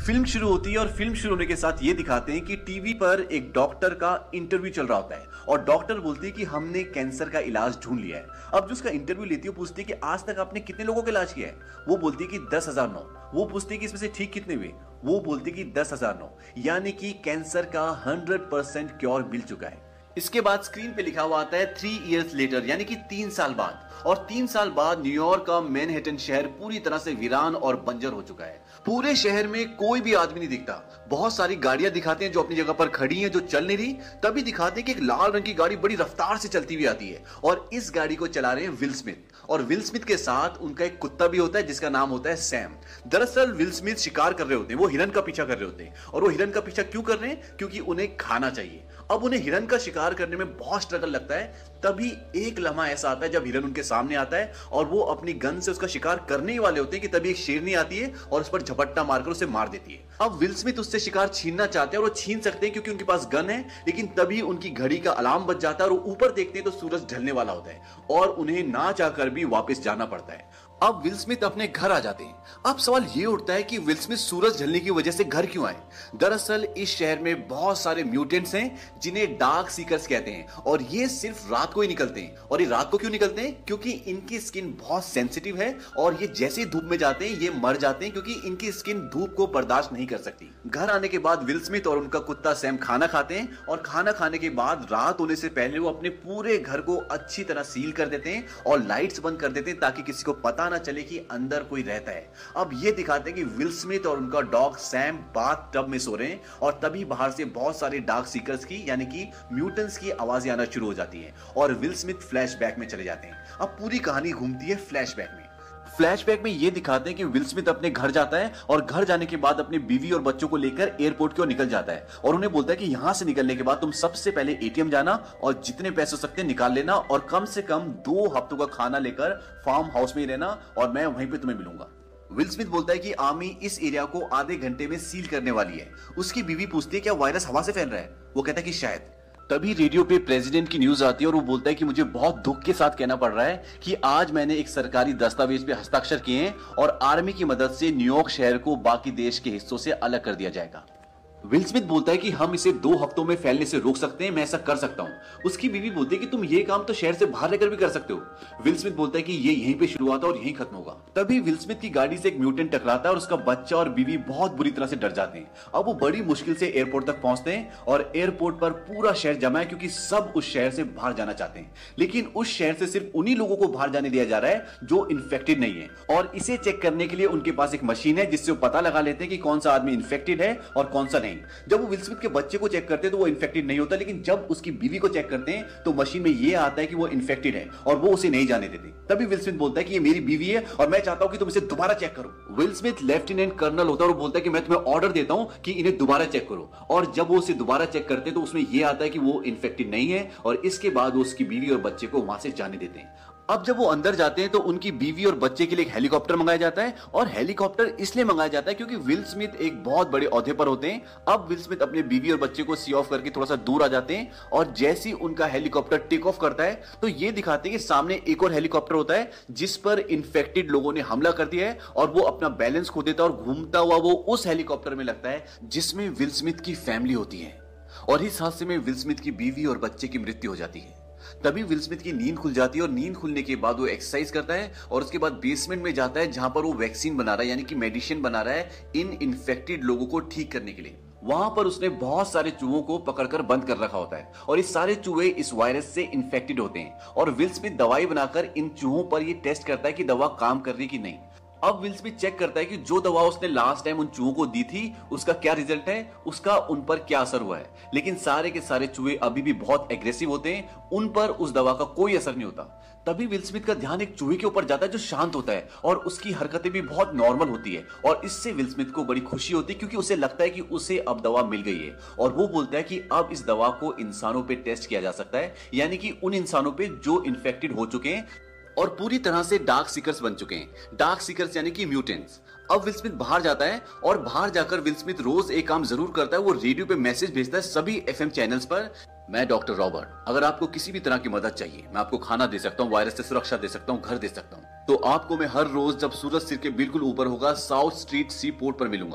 Film शुरू होती है और फिल्म शुरू होने के साथ ये दिखाते हैं कि टीवी पर एक डॉक्टर का इंटरव्यू चल रहा होता है और डॉक्टर बोलती है कि हमने कैंसर का इलाज ढूंढ लिया है। अब जो उसका इंटरव्यू लेती है पूछती है कि आज तक आपने कितने लोगों का इलाज किया है। वो बोलती है कि 10,009। वो पूछती है कि इसमें से ठीक कितने हुए। वो बोलती है कि 10,009, यानी कि कैंसर का 100% क्योर मिल चुका है। इसके बाद स्क्रीन पे लिखा हुआ आता है 3 इयर्स लेटर, यानी कि 3 साल बाद। और 3 साल बाद न्यूयॉर्क का मैनहट्टन शहर पूरी तरह से वीरान और बंजर हो चुका है। पूरे शहर में कोई भी आदमी नहीं दिखता। बहुत सारी गाड़ियां दिखाते हैं जो अपनी जगह पर खड़ी हैं, जो चल नहीं रही। तभी दिखाते हैं कि एक लाल रंग की गाड़ी बड़ी रफ्तार से चलती हुई आती है और इस गाड़ी को चला रहे हैं विल स्मिथ। और विल स्मिथ के साथ उनका एक कुत्ता भी होता है जिसका नाम होता है सैम। दरअसल विल स्मिथ शिकार कर रहे होते हैं, वो हिरन का पीछा कर रहे होते हैं। और वो हिरन का पीछा क्यों कर रहे हैं? क्योंकि उन्हें खाना चाहिए। अब उन्हें हिरन का शिकार करने में बहुत स्ट्रगल लगता है। तभी एक लम्हा ऐसा आता है जब हिरन उनके सामने आता है और वो अपनी गन से उसका शिकार करने ही वाले होते हैं कि तभी एक शेरनी आती है और उस पर झपट्टा मारकर उसे मार देती है। अब विल स्मिथ उससे शिकार छीनना चाहते हैं और वो छीन सकते हैं क्योंकि उनके पास गन है, लेकिन तभी उनकी घड़ी का अलार्म बज जाता है और वो ऊपर देखते हैं तो सूरज ढलने वाला होता है और उन्हें ना चाहकर भी वापस जाना पड़ता है। अब विल स्मिथ अपने घर आ जाते हैं। अब सवाल ये उठता है कि विल स्मिथ सूरज ढलने की वजह से घर क्यों आए? दरअसल इस शहर में बहुत सारे म्यूटेंट्स हैं जिन्हें डार्क सीकर्स कहते हैं और ये सिर्फ रात को ही निकलते हैं। और ये रात को क्यों निकलते हैं? क्योंकि इनकी स्किन बहुत सेंसिटिव है और ये जैसे धूप में जाते हैं ये मर जाते हैं क्योंकि इनकी स्किन धूप को बर्दाश्त नहीं कर सकती। घर आने के बाद विल स्मिथ और उनका कुत्ता सैम खाना खाते हैं और खाना खाने के बाद रात होने से पहले वो अपने पूरे घर को अच्छी तरह सील कर देते हैं और लाइट्स बंद कर देते हैं ताकि किसी को पता ना चले कि अंदर कोई रहता है। अब ये दिखाते हैं कि विल स्मिथ और उनका डॉग सैम बाथ टब में सो रहे हैं और तभी बाहर से बहुत सारे डार्क सीकर्स की यानी कि म्यूटेंट्स की आवाजें आना शुरू हो जाती हैं और विल स्मिथ फ्लैशबैक में चले जाते हैं। अब पूरी कहानी घूमती है फ्लैशबैक में। फ्लैशबैक में ये दिखाते हैं कि विल स्मिथ अपने घर जाता है और घर जाने के बाद अपनी बीवी और बच्चों को लेकर एयरपोर्ट की ओर निकल जाता है और उन्हें बोलता है कि यहां से निकलने के बाद तुम सबसे पहले एटीएम जाना और जितने पैसे हो सकते हैं निकाल लेना और कम से कम 2 हफ्तों का खाना लेकर फार्म हाउस में ही रहना और मैं वहीं पे तुम्हें मिलूंगा। विल स्मिथ बोलता है कि आर्मी इस एरिया को आधे घंटे में सील करने वाली है। उसकी बीवी पूछती है क्या वायरस हवा से फैल रहा है? वो कहता है कि शायद। तभी रेडियो पे प्रेसिडेंट की न्यूज आती है और वो बोलता है कि मुझे बहुत दुख के साथ कहना पड़ रहा है कि आज मैंने एक सरकारी दस्तावेज पे हस्ताक्षर किए हैं और आर्मी की मदद से न्यूयॉर्क शहर को बाकी देश के हिस्सों से अलग कर दिया जाएगा। विल स्मिथ बोलता है कि हम इसे 2 हफ्तों में फैलने से रोक सकते हैं, मैं ऐसा कर सकता हूं। उसकी बीवी बोलती है कि तुम ये काम तो शहर से बाहर रहकर भी कर सकते हो। विल स्मिथ बोलता है कि ये यहीं पे शुरू हुआ था और यहीं खत्म होगा। तभी विल स्मिथ की गाड़ी से एक म्यूटेंट टकराता है और उसका बच्चा और बीवी बहुत बुरी तरह से डर जाते हैं। अब वो बड़ी मुश्किल से एयरपोर्ट तक पहुंचते हैं और एयरपोर्ट पर पूरा शहर जमा है क्योंकि सब उस शहर से बाहर जाना चाहते हैं, लेकिन उस शहर से सिर्फ उन्हीं लोगों को बाहर जाने दिया जा रहा है जो इन्फेक्टेड नहीं है। और इसे चेक करने के लिए उनके पास एक मशीन है जिससे वो पता लगा लेते हैं कि कौन सा आदमी इन्फेक्टेड है और कौन सा नहीं। जब वो विल स्मिथ के बच्चे को चेक करते हैं तो वो इन्फेक्टेड नहीं होता, लेकिन जब उसकी बीवी को चेक करते हैं तो मशीन में ये आता है कि वो इन्फेक्टेड है और वो उसे नहीं जाने देते। तभी विल स्मिथ बोलता है कि ये मेरी बीवी है और मैं चाहता हूं कि तुम इसे दोबारा चेक करो। विल स्मिथ लेफ्टिनेंट कर्नल होता है और बोलता है कि मैं तुम्हें ऑर्डर देता हूं कि इन्हें दोबारा चेक करो। और जब वो उसे दोबारा चेक करते हैं तो उसमें यह आता है कि वो इन्फेक्टेड नहीं है और इसके बाद वो उसकी बीवी और बच्चे को वहां से जाने देते हैं। अब जब वो अंदर जाते हैं तो उनकी बीवी और बच्चे के लिए एक हेलीकॉप्टर मंगाया जाता है और हेलीकॉप्टर इसलिए मंगाया जाता है क्योंकि विल स्मिथ एक बहुत बड़े ओहदे पर होते हैं। अब विल स्मिथ अपने बीवी और बच्चे को सी ऑफ करके थोड़ा सा दूर आ जाते हैं और जैसे ही उनका हेलीकॉप्टर टेक ऑफ करता है तो ये दिखाते हैं कि सामने एक और हेलीकॉप्टर होता है जिस पर इन्फेक्टेड लोगों ने हमला कर दिया है और वो अपना बैलेंस खो देता है और घूमता हुआ वो उस हेलीकॉप्टर में लगता है जिसमें विल स्मिथ की फैमिली होती है। और इस हादसे में विल स्मिथ की बीवी और बच्चे की मृत्यु हो जाती है। तभी विल स्मिथ की नींद खुल जाती है और नींद खुलने के बाद वो एक्सरसाइज करता है और उसके बाद बेसमेंट में जाता है जहां पर वो वैक्सीन बना रहा है यानी कि मेडिसिन बना रहा है इन इन्फेक्टेड लोगों को ठीक करने के लिए। वहां पर उसने बहुत सारे चूहों को पकड़कर बंद कर रखा होता है और ये सारे चूहे इस वायरस से इन्फेक्टेड होते हैं और विल स्मिथ दवाई बनाकर इन चूहों पर ये टेस्ट करता है कि दवा काम कर रही कि नहीं। अब विल स्मिथ चेक करता है कि जो दवा उसने लास्ट टाइम उन चूहों को दी थी उसका क्या रिजल्ट है, उसका उन पर क्या असर हुआ है। लेकिन सारे के सारे चूहे अभी भी बहुत एग्रेसिव होते हैं, उन पर उस दवा का कोई असर नहीं होता। तभी विल स्मिथ का ध्यान एक चूहे के ऊपर जाता है जो शांत होता है और उसकी हरकतें भी बहुत नॉर्मल होती है और इससे विल स्मिथ को बड़ी खुशी होती है क्योंकि उसे लगता है कि उसे अब दवा मिल गई है और वो बोलता है कि अब इस दवा को इंसानों पे टेस्ट किया जा सकता है, यानी कि उन इंसानों पे जो इन्फेक्टेड हो चुके हैं और पूरी तरह से डार्क सीकर्स बन चुके हैं। डार्क सीकर्स यानी कि म्यूटेंट्स। अब विल स्मिथ बाहर जाता है और बाहर जाकर विल स्मिथ रोज एक काम जरूर करता है, वो रेडियो पे मैसेज भेजता है सभी एफएम चैनल्स पर। मैं डॉक्टर रॉबर्ट, अगर आपको किसी भी तरह की मदद चाहिए, मैं आपको खाना दे सकता हूँ, वायरस से सुरक्षा दे सकता हूँ, घर दे सकता हूँ, तो आपको मैं हर रोज जब सूरज सिर के बिल्कुल ऊपर होगा साउथ स्ट्रीट सी पोर्ट पर मिलूंगा।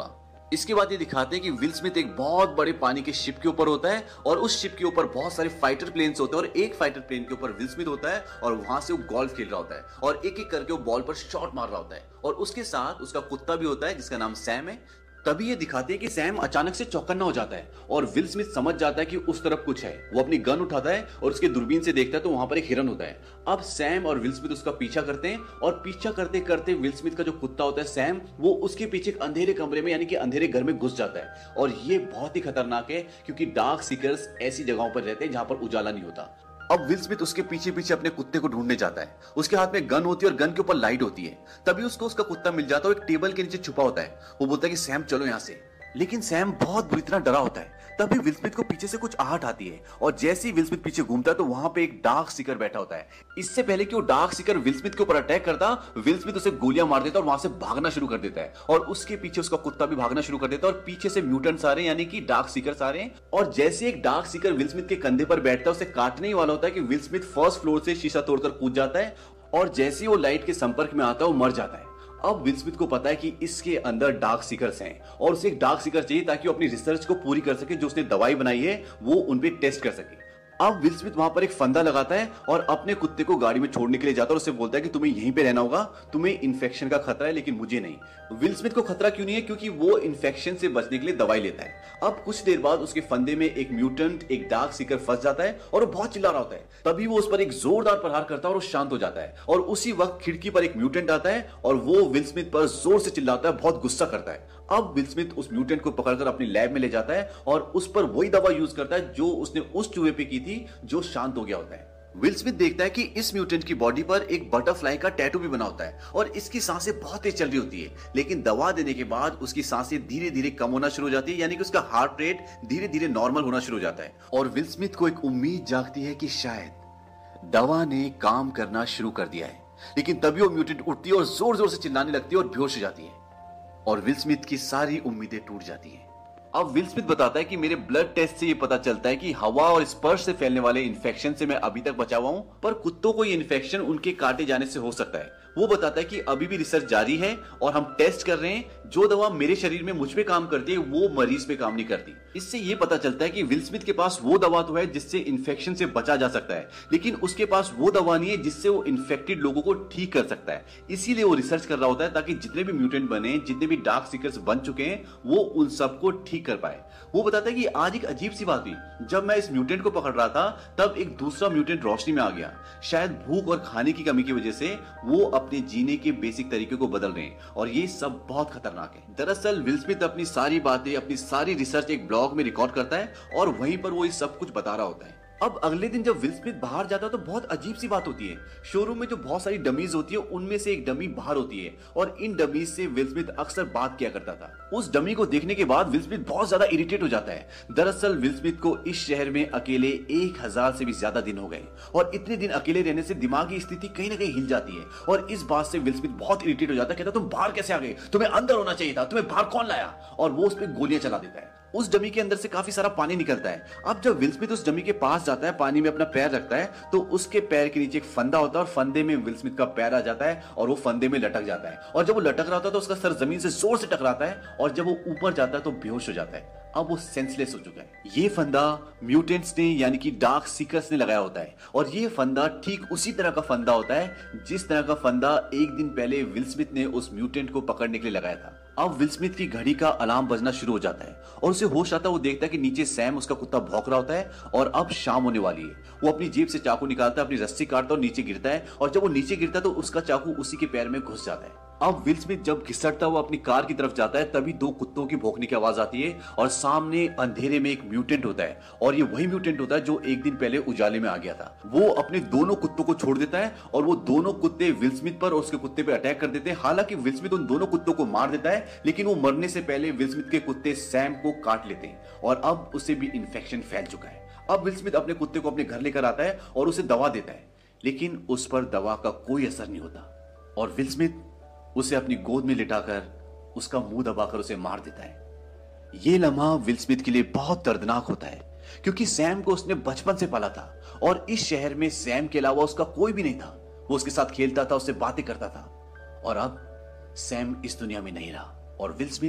इसके बाद ये दिखाते हैं कि विल स्मिथ एक बहुत बड़े पानी के शिप के ऊपर होता है और उस शिप के ऊपर बहुत सारे फाइटर प्लेन्स होते हैं और एक फाइटर प्लेन के ऊपर विल स्मिथ होता है और वहां से वो गोल्फ खेल रहा होता है और एक एक करके वो बॉल पर शॉट मार रहा होता है और उसके साथ उसका कुत्ता भी होता है जिसका नाम सैम है। तभी ये दिखाते हैं कि सैम अचानक से चौकन्ना हो जाता है और विल स्मिथ समझ जाता है कि उस तरफ कुछ है। वो अपनी गन उठाता है और उसके दूरबीन से देखता है तो वहां पर एक हिरन होता है। अब सैम और विल स्मिथ उसका पीछा करते हैं और पीछा करते करते विल स्मिथ का जो कुत्ता होता है सैम, वो उसके पीछे एक अंधेरे कमरे में यानी कि अंधेरे घर में घुस जाता है और ये बहुत ही खतरनाक है क्योंकि डार्क सीकर्स ऐसी जगहों पर रहते हैं जहां पर उजाला नहीं होता। अब विल स्मिथ उसके पीछे पीछे अपने कुत्ते को ढूंढने जाता है। उसके हाथ में गन होती है और गन के ऊपर लाइट होती है। तभी उसको उसका कुत्ता मिल जाता है, वो एक टेबल के नीचे छुपा होता है। वो बोलता है कि सैम चलो यहाँ से, लेकिन सैम बहुत बुरी तरह डरा होता है। तभी विल स्मिथ को पीछे से कुछ आहट आती है और जैसे ही विल स्मिथ पीछे घूमता है तो वहां पे एक डार्क सीकर बैठा होता है। इससे पहले कि वो डार्क सीकर विल स्मिथ के ऊपर अटैक करता, विल स्मिथ उसे गोलियां मार देता और वहां से भागना शुरू कर देता है और उसके पीछे उसका कुत्ता भी भागना शुरू कर देता है और पीछे से म्यूटेंट्स आ रहे हैं यानी कि डार्क सीकर्स आ रहे हैं। और जैसे एक डार्क सीकर विल स्मिथ के कंधे पर बैठता है, उसे काटने ही वाला होता है कि विल स्मिथ फर्स्ट फ्लोर से शीशा तोड़कर कूद जाता है और जैसे ही वो लाइट के संपर्क में आता है वो मर जाता है। अब विल स्मिथ को पता है कि इसके अंदर डार्क सीकर्स हैं और उसे एक डार्क सीकर चाहिए ताकि वो अपनी रिसर्च को पूरी कर सके, जो उसने दवाई बनाई है वो उन पे टेस्ट कर सके। अब विल स्मिथ वहां पर एक फंदा लगाता है और अपने कुत्ते को गाड़ी में छोड़ने के लिए जाता है और उससे बोलता है कि तुम्हें यहीं पे रहना होगा, तुम्हें इन्फेक्शन का खतरा है लेकिन मुझे नहीं। विल स्मिथ को खतरा क्यों नहीं है? क्योंकि वो इन्फेक्शन से बचने के लिए दवाई लेता है। अब कुछ देर बाद उसके फंदे में एक म्यूटेंट, एक डार्क सीकर फंस जाता है और वो बहुत चिल्ला रहा होता है। तभी वो उस पर एक जोरदार प्रहार करता है और वो शांत हो जाता है और उसी वक्त खिड़की पर एक म्यूटेंट आता है और वो विल स्मिथ पर जोर से चिल्लाता है, बहुत गुस्सा करता है। अब विल स्मिथ उस म्यूटेंट को पकड़कर अपनी लैब में ले जाता है और उस पर वही दवा यूज करता है जो उसने उस चूहे पे की थी जो शांत हो गया होता है। विल स्मिथ देखता है कि इस म्यूटेंट की बॉडी पर एक बटरफ्लाई का टैटू भी बना होता है और इसकी सांसें बहुत तेज चल रही होती है, लेकिन दवा देने के बाद उसकी सांसें धीरे धीरे कम होना शुरू हो जाती है यानी कि उसका हार्ट रेट धीरे धीरे नॉर्मल होना शुरू हो जाता है। और विल स्मिथ को एक उम्मीद जागती है कि शायद दवा ने काम करना शुरू कर दिया है, लेकिन तभी वो म्यूटेंट उठती है और जोर जोर से चिल्लाने लगती है और बेहोश हो जाती है और विल स्मिथ की सारी उम्मीदें टूट जाती हैं। अब विल स्मिथ बताता है कि मेरे ब्लड टेस्ट से ये पता चलता है कि हवा और स्पर्श से फैलने वाले इन्फेक्शन से मैं अभी तक बचा हुआ हूं, पर कुत्तों को ये इन्फेक्शन उनके काटे जाने से हो सकता है। वो बताता है कि अभी भी रिसर्च जारी है और हम टेस्ट कर रहे हैं, जो दवा मेरे शरीर में मुझ पे काम करती है वो मरीज पे काम नहीं करती। इससे ये पता चलता है कि विल स्मिथ के पास वो दवा तो है जिससे इन्फेक्शन से बचा जा सकता है, लेकिन उसके पास वो दवा नहीं है जिससे वो इन्फेक्टेड लोगों को ठीक कर सकता है। इसीलिए वो रिसर्च कर रहा होता है ताकि जितने भी म्यूटेंट बने, जितने भी डार्क सीकर्स बन चुके हैं, वो उन सबको ठीक कर पाए। वो बताता है कि आज एक अजीब सी बात हुई, जब मैं इस म्यूटेंट को पकड़ रहा था तब एक दूसरा म्यूटेंट रोशनी में आ गया। शायद भूख और खाने की कमी की वजह से वो अपने जीने के बेसिक तरीके को बदल रहे हैं और ये सब बहुत खतरनाक है। दरअसल विल स्मिथ अपनी सारी बातें, अपनी सारी रिसर्च एक ब्लॉग में रिकॉर्ड करता है और वहीं पर वो ये सब कुछ बता रहा होता है। अब अगले दिन जब विल स्मिथ बाहर जाता है तो बहुत अजीब सी बात होती है। शोरूम में जो बहुत सारी डमीज होती है उनमें से एक डमी बाहर होती है और इन डमीज से विल स्मिथ अक्सर बात किया करता था। उस डमी को देखने के बाद विल स्मिथ बहुत ज्यादा इरिटेट हो जाता है। दरअसल विल स्मिथ को इस शहर में अकेले 1000 से भी ज्यादा दिन हो गए और इतने दिन अकेले रहने से दिमागी स्थिति कहीं ना कहीं हिल जाती है और इस बात से विल स्मिथ बहुत इरिटेट हो जाता है। कहता तुम बाहर कैसे आ गए, तुम्हें अंदर होना चाहिए था, तुम्हें बाहर कौन लाया? और वो उस पर गोलियां चला देता है। उस डमी के अंदर से काफी सारा पानी निकलता है। अब जब विल स्मिथ उस डमी के पास जाता है, पानी में अपना पैर रखता है, तो उसके पैर के नीचे एक फंदा होता है और फंदे में विल स्मिथ का पैर आ जाता है और वो फंदे में लटक जाता है। और जब वो लटक रहा होता है तो उसका सर जमीन से जोर से टकराता है और जब वो ऊपर जाता है तो बेहोश हो जाता है। अब वो सेंसलेस हो चुका है। ये फंदा म्यूटेंट्स ने यानी कि डार्क सीकर्स ने लगाया होता है और ये फंदा ठीक उसी तरह का फंदा होता है जिस तरह का फंदा एक दिन पहले विल स्मिथ ने उस म्यूटेंट को पकड़ने के लिए लगाया था। अब विल स्मिथ की घड़ी का अलार्म बजना शुरू हो जाता है और उसे होश आता है। वो देखता है कि नीचे सैम उसका कुत्ता भौंक रहा होता है और अब शाम होने वाली है। वो अपनी जेब से चाकू निकालता है, अपनी रस्सी काटता है और नीचे गिरता है और जब वो नीचे गिरता है तो उसका चाकू उसी के पैर में घुस जाता है। अब विल स्मिथ जब घिसटता हुआ अपनी कार की तरफ जाता है तभी 2 कुत्तों की भौंकने की आवाज आती है और सामने अंधेरे में एक म्यूटेंट होता है और ये वही म्यूटेंट होता है जो एक दिन पहले उजाले में आ गया था। वो अपने दोनों कुत्तों को छोड़ देता है और वो दोनों कुत्ते विल स्मिथ पर और उसके कुत्ते पे अटैक कर देते हैं। हालांकि विल स्मिथ उन दोनों कुत्तों को मार देता है, लेकिन वो मरने से पहले विल स्मिथ के कुत्ते सैम को काट लेते हैं और अब उसे भी इन्फेक्शन फैल चुका है। अब विल स्मिथ अपने कुत्ते को अपने घर लेकर आता है और उसे दवा देता है, लेकिन उस पर दवा का कोई असर नहीं होता और विल स्मिथ उसे अपनी गोद में लिटाकर उसका मुंह दबाकर उसे मार देता है। यह लम्हा विल स्मिथ के लिए बहुत दर्दनाक होता है क्योंकि सैम को उसने बचपन से पाला था और इस शहर में सैम के अलावा उसका कोई भी नहीं था। वो उसके साथ खेलता था, उससे बातें करता था और अब सैम इस दुनिया में नहीं रहा और विल स्मिथ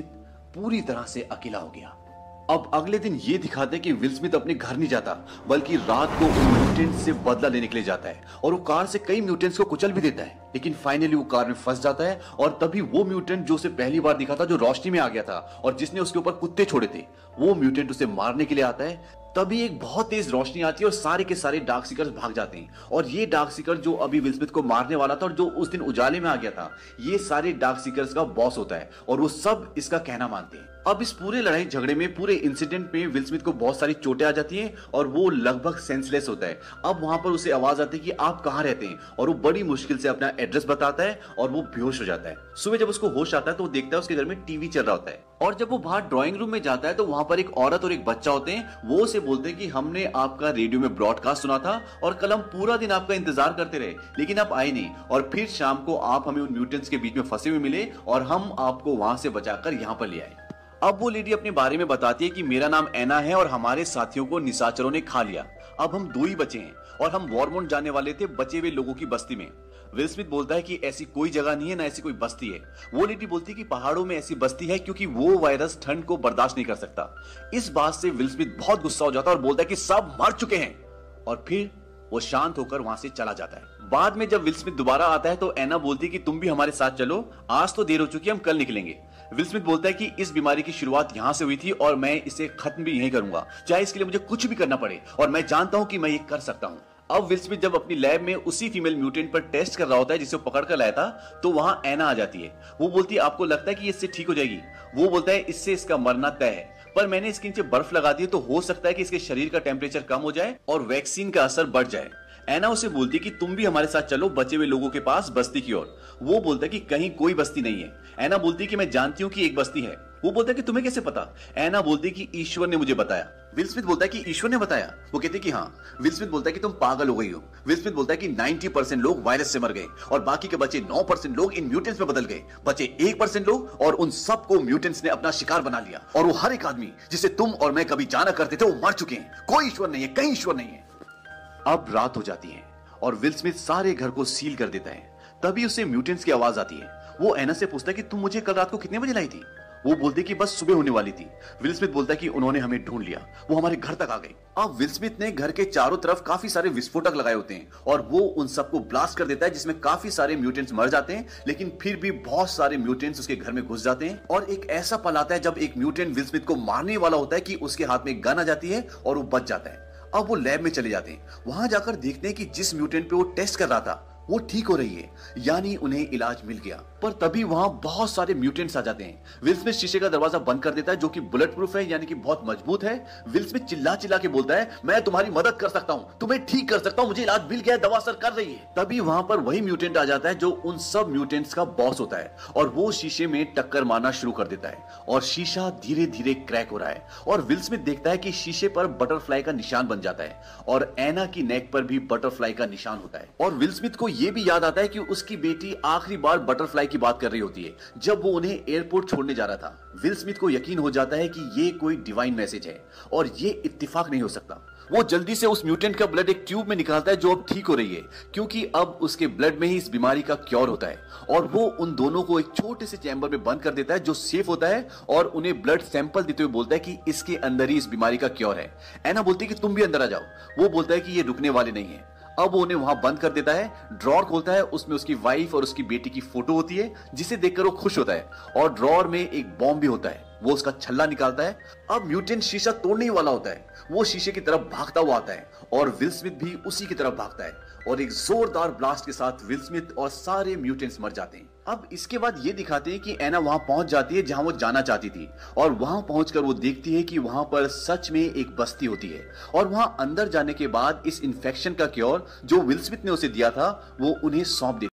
पूरी तरह से अकेला हो गया। अब अगले दिन ये दिखाते हैं कि विल स्मिथ अपने घर नहीं जाता, बल्कि रात को उन म्यूटेंट्स से बदला लेने के लिए जाता है और वो कार से कई म्यूटेंट्स को कुचल भी देता है। लेकिन फाइनली वो कार में फंस जाता है और तभी वो म्यूटेंट जो उसे पहली बार दिखा था, जो रोशनी में आ गया था और जिसने उसके ऊपर कुत्ते छोड़े थे, वो म्यूटेंट उसे मारने के लिए आता है। तभी एक बहुत तेज रोशनी आती है और सारे के सारे डार्क सीकर्स भाग जाते हैं। और ये डार्क सीकर जो अभी विल स्मिथ को मारने वाला था और जो उस दिन उजाले में आ गया था, ये सारे डार्क सीकर्स का बॉस होता है और वो सब इसका कहना मानते हैं। अब इस पूरे लड़ाई झगड़े में, पूरे इंसिडेंट में विल स्मिथ को बहुत सारी चोटें आ जाती हैं और वो लगभग सेंसलेस होता है। अब वहां पर उसे आवाज आती है कि आप कहां रहते हैं, और वो बड़ी मुश्किल से अपना एड्रेस बताता है और वो बेहोश हो जाता है। सुबह जब उसको होश आता है तो वो देखता है उसके घर में टीवी चल रहा होता है और जब वो बाहर ड्राइंग रूम में जाता है तो वहां पर एक औरत और एक बच्चा होते हैं। वो उसे बोलते हैं कि हमने आपका रेडियो में ब्रॉडकास्ट सुना था और कल हम पूरा दिन आपका इंतजार करते रहे, लेकिन आप आए नहीं, और फिर शाम को आप हमें उन म्यूटेंट्स के बीच में फंसे हुए मिले और हम आपको वहां से बचाकर यहां पर ले आए। अब वो लेडी अपने बारे में बताती है कि मेरा नाम एना है और हमारे साथियों को निशाचरों ने खा लिया। अब हम 2 ही बचे हैं और हम वॉरमोंट जाने वाले थे बचे हुए लोगों की बस्ती में। विल स्मिथ बोलता है कि ऐसी कोई जगह नहीं है, ना ऐसी कोई बस्ती है। वो लेडी बोलती है कि पहाड़ों में ऐसी बस्ती है क्योंकि वो वायरस ठंड को बर्दाश्त नहीं कर सकता। इस बात से विल स्मिथ बहुत गुस्सा हो जाता है और बोलता है कि सब मर चुके हैं, और फिर वो शांत होकर वहां से चला जाता है। बाद में जब विल स्मिथ दोबारा आता है तो एना बोलती है कि तुम भी हमारे साथ चलो, आज तो देर हो चुकी है, हम कल निकलेंगे। विल स्मिथ बोलता है कि इस बीमारी की शुरुआत यहां से हुई थी और मैं इसे खत्म भी यहीं करूंगा, चाहे इसके लिए मुझे कुछ भी करना पड़े, और मैं जानता हूं कि मैं ये कर सकता हूं। अब विल स्मिथ जब अपनी लैब में उसी फीमेल म्यूटेंट पर टेस्ट कर रहा होता है जिसे वो पकड़ कर लाया था, तो वहां एना आ जाती है। वो बोलती है आपको लगता है कि इससे ठीक हो जाएगी? वो बोलता है इससे इसका मरना तय है, पर मैंने इसके नीचे बर्फ लगा दी है तो हो सकता है कि इसके शरीर का टेम्परेचर कम हो जाए और वैक्सीन का असर बढ़ जाए। एना उसे बोलती है कि तुम भी हमारे साथ चलो बचे हुए लोगों के पास बस्ती की ओर। वो बोलता है कि कहीं कोई बस्ती नहीं है। एना बोलती है कि मैं जानती हूँ कि एक बस्ती है। वो बोलता है कि तुम्हें कैसे पता? एना बोलती है कि ईश्वर ने मुझे बताया। विल स्मिथ बोलता है कि ईश्वर ने बताया? वो कहती है कि हाँ। विल स्मिथ बोलता है कि तुम पागल हो गई हो। विल स्मिथ बोलता है कि 90% लोग वायरस से मर गए और बाकी के बचे 9% लोग इन म्यूटेंट्स में बदल गए। बचे 1% लोग और उन सबको म्यूटेंट्स ने अपना शिकार बना लिया, और वो हर एक आदमी जिसे तुम और मैं कभी जाना करते थे वो मर चुके हैं। कोई ईश्वर नहीं है, कहीं ईश्वर नहीं है। अब रात हो जाती है और विल स्मिथ सारे घर को सील कर देता है। तभी उसे म्यूटेंट्स की आवाज आती है। वो एना से पूछता है कि तुम मुझे कल रात को कितने बजे लाई थी? वो बोलते कि बस सुबह होने वाली थी। विल स्मिथ बोलता है कि उन्होंने हमें ढूंढ लिया, वो हमारे घर तक आ गए। अब विल स्मिथ ने घर के चारों तरफ काफी सारे विस्फोटक लगाए होते हैं और वो उन सबको ब्लास्ट कर देता है, जिसमें काफी सारे म्यूटेंट्स मर जाते हैं, लेकिन फिर भी बहुत सारे म्यूटेंट्स उसके घर में घुस जाते हैं। और एक ऐसा पल आता है जब एक म्यूटेंट विल स्मिथ को मारने वाला होता है कि उसके हाथ में गन आ जाती है और वो बच जाता है। अब वो लैब में चले जाते हैं। वहां जाकर देखते हैं कि जिस म्यूटेंट पे वो टेस्ट कर रहा था वो ठीक हो रही है, यानी उन्हें इलाज मिल गया। पर तभी वहां बहुत सारे म्यूटेंट्स आ जाते हैं। विल स्मिथ शीशे का दरवाजा बंद कर देता है जो कि बुलेट प्रूफ है, यानी कि बहुत मजबूत है। विल स्मिथ चिल्ला चिल्ला के बोलता है मैं तुम्हारी मदद कर सकता हूं, तुम्हें ठीक कर सकता हूं, मुझे इलाज मिल गया, दवा असर कर रही है। तभी वहां पर वही म्यूटेंट आ जाता है जो उन सब म्यूटेंट्स का बॉस होता है और वो शीशे में टक्कर मारना शुरू कर देता है और शीशा धीरे धीरे क्रैक हो रहा है। और विल स्मिथ देखता है कि शीशे पर बटरफ्लाई का निशान बन जाता है और एना की नेक पर भी बटरफ्लाई का निशान होता है। और विल स्मिथ को यह भी याद आता है कि उसकी बेटी आखिरी बार बटरफ्लाई की बात कर रही होती है जब वो उन्हें एयरपोर्ट छोड़ने जा रहा था। विल स्मिथ को यकीन हो जाता है कि ये कोई डिवाइन मैसेज है और ये इत्तेफाक नहीं हो सकता। वो जल्दी से उस म्यूटेंट का ब्लड एक ट्यूब में निकालता है जो अब ठीक हो रही है, क्योंकि अब उसके ब्लड में ही इस बीमारी का क्योर होता है। और वो उन दोनों को एक छोटे से चैम्बर में बंद कर देता है जो सेफ होता है और उन्हें ब्लड सैंपल देते हुए बोलता है कि इसके अंदर ही इस बीमारी का क्योर है। एना बोलती है कि तुम भी अंदर आ जाओ। वो बोलता है कि ये रुकने वाले नहीं है। अब वो उन्हें वहां बंद कर देता है। ड्रॉर खोलता है, उसमें उसकी वाइफ और उसकी बेटी की फोटो होती है जिसे देखकर वो खुश होता है। और ड्रॉर में एक बॉम्ब भी होता है। वो उसका छल्ला निकालता है। अब म्यूटेंट शीशा तोड़ने ही वाला होता है। वो शीशे की तरफ भागता हुआ आता है और विल स्मिथ भी उसी की तरफ भागता है और एक जोरदार ब्लास्ट के साथ विल स्मिथ और सारे म्यूटेंट्स मर जाते हैं। अब इसके बाद ये दिखाते हैं कि एना वहां पहुंच जाती है जहां वो जाना चाहती थी और वहां पहुंचकर वो देखती है कि वहां पर सच में एक बस्ती होती है। और वहां अंदर जाने के बाद इस इन्फेक्शन का क्योर जो विल स्मिथ ने उसे दिया था वो उन्हें सौंप देती।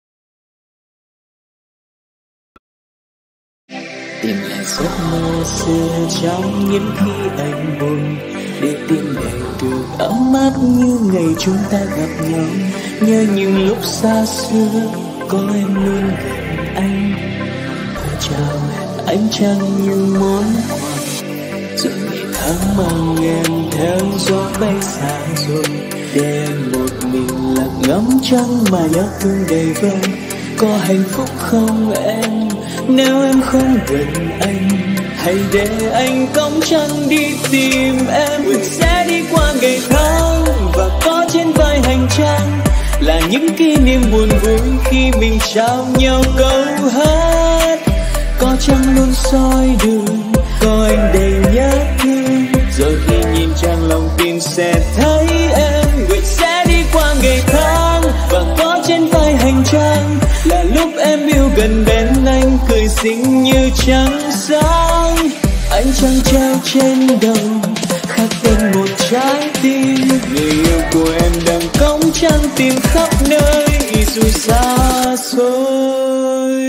Tìm lại giấc mơ xưa trong những khi anh buồn, để tìm lại được ấm áp như ngày chúng ta gặp nhau. Nhớ những lúc xa xưa có em luôn gần anh. Chào anh chẳng những món quà, rồi ngày tháng mang em theo gió bay xa rồi, để anh một mình lặng ngắm trăng mà nhớ thương đầy vơi. Có hạnh phúc không em nếu em không gần anh? Hãy để anh cõng trăng đi tìm em. Mình sẽ đi qua ngày tháng và có trên vai hành trang là những kỷ niệm buồn vui khi mình trao nhau câu hát. Có trăng luôn soi đường, có anh đầy nhớ thương. Rồi khi nhìn trăng lòng tin sẽ thấy em. Nguyện sẽ đi qua ngày tháng và có trên vai hành trang là lúc em yêu gần bên anh, cười xinh như trăng sáng. Ánh trăng treo trên đầu khắc tên một trái tim. Người yêu của em đang cõng trăng tìm khắp nơi dù xa xôi.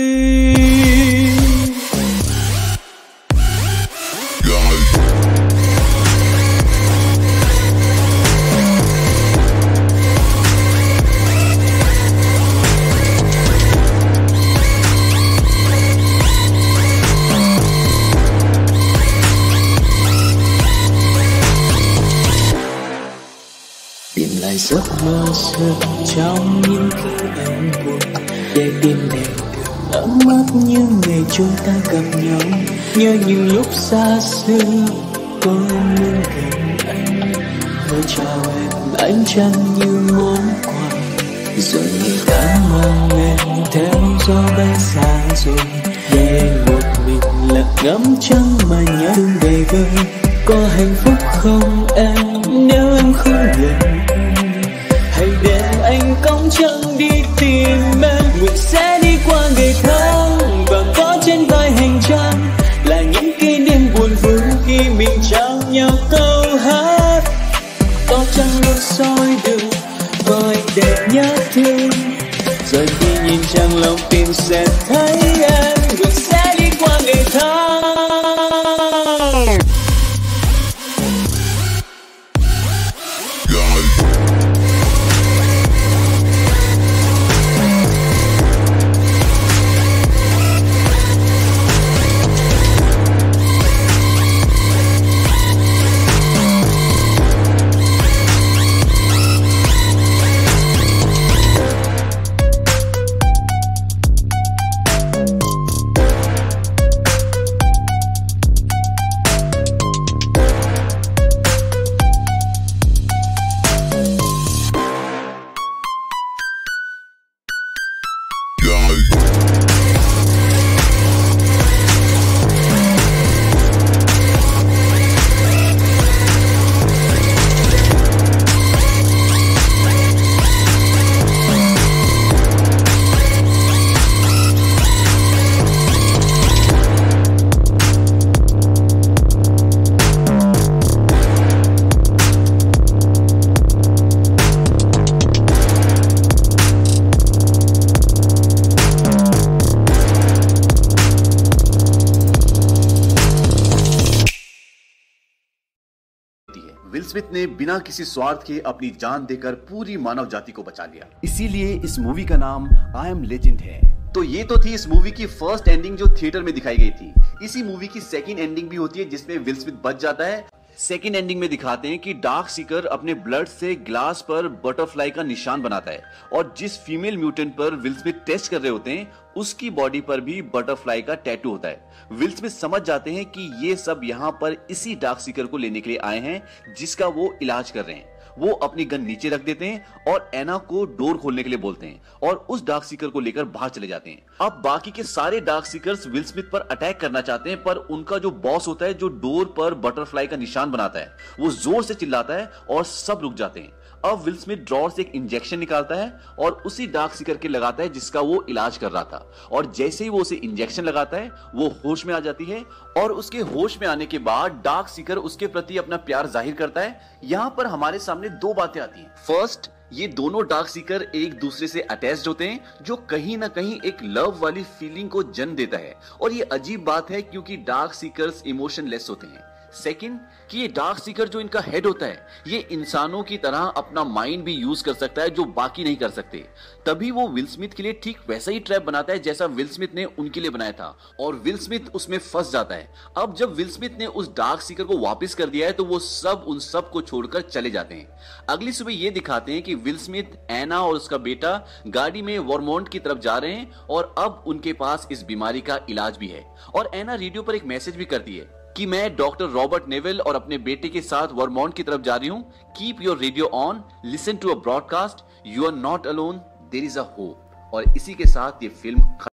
Tìm lại giấc mơ xưa trong những khi em buồn, để tim này được ấm áp như ngày chúng ta gặp nhau. Nhớ những lúc xa xưa có em luôn gần anh, với chào em ánh trăng như món quà. Rồi ngày tháng mang em theo gió bay xa rồi, để anh một mình lặng ngắm trăng mà nhớ thương đầy vơi. Có hạnh phúc không em nếu em không gần anh? Hãy để anh cõng trăng đi tìm em. Nguyện sẽ đi qua ngày tháng và có trên vai hành trang là những kỷ niệm buồn vui khi mình trao nhau câu hát. Có trăng luôn soi đường, có anh để nhớ thương. Rồi khi nhìn trăng lòng tin sẽ thấy em. Nguyện sẽ đi qua ngày tháng. Will Smith ने बिना किसी स्वार्थ के अपनी जान देकर पूरी मानव जाति को बचा लिया। इसीलिए इस मूवी का नाम आई एम लेजेंड है। तो ये तो थी इस मूवी की फर्स्ट एंडिंग जो थिएटर में दिखाई गई थी। इसी मूवी की सेकंड एंडिंग भी होती है जिसमें विल स्मिथ बच जाता है। सेकंड एंडिंग में दिखाते हैं कि डार्क सीकर अपने ब्लड से ग्लास पर बटरफ्लाई का निशान बनाता है और जिस फीमेल म्यूटेंट पर विल स्मिथ टेस्ट कर रहे होते हैं उसकी बॉडी पर भी बटरफ्लाई का टैटू होता है। विल स्मिथ समझ जाते हैं कि ये सब यहाँ पर इसी डार्क सीकर को लेने के लिए आए हैं जिसका वो इलाज कर रहे हैं। वो अपनी गन नीचे रख देते हैं और एना को डोर खोलने के लिए बोलते हैं और उस डार्क सीकर को लेकर बाहर चले जाते हैं। अब बाकी के सारे डार्क सीकर्स विल स्मिथ पर अटैक करना चाहते हैं पर उनका जो बॉस होता है जो डोर पर बटरफ्लाई का निशान बनाता है वो जोर से चिल्लाता है और सब रुक जाते हैं। अब विल स्मिथ ड्रॉर से एक इंजेक्शन निकालता है और उसी डार्क सीकर के लगाता है जिसका वो इलाज कर रहा था और जैसे ही वो उसे इंजेक्शन लगाता है वो होश में आ जाती है और उसके होश में आने के बाद डार्क सीकर उसके प्रति अपना प्यार जाहिर करता है। यहाँ पर हमारे सामने दो बातें आती हैं। फर्स्ट, ये दोनों डार्क सीकर एक दूसरे से अटैच्ड होते हैं जो कहीं ना कहीं एक लव वाली फीलिंग को जन्म देता है और ये अजीब बात है क्योंकि डार्क सीकर्स इमोशनलेस होते हैं। सेकंड कि ये डार्क सीकर जो इनका हेड होता है ये इंसानों की तरह अपना माइंड भी यूज कर सकता है जो बाकी नहीं कर सकते। तभी वो विल स्मिथ के लिए ठीक वैसा ही ट्रैप बनाता है जैसा विल स्मिथ ने उनके लिए बनाया था और विल स्मिथ उसमें फंस जाता है। अब जब विल स्मिथ ने उस डार्क सीकर को वापस कर दिया है तो वो सब उन सब को छोड़कर चले जाते हैं। अगली सुबह ये दिखाते हैं कि विल स्मिथ, एना और उसका बेटा गाड़ी में वर्मोंट की तरफ जा रहे हैं और अब उनके पास इस बीमारी का इलाज भी है। और एना रेडियो पर एक मैसेज भी करती है कि मैं डॉक्टर रॉबर्ट नेविल और अपने बेटे के साथ वर्मोंट की तरफ जा रही हूं। Keep your radio on, listen to a broadcast, you are not alone, there is a hope. और इसी के साथ ये फिल्म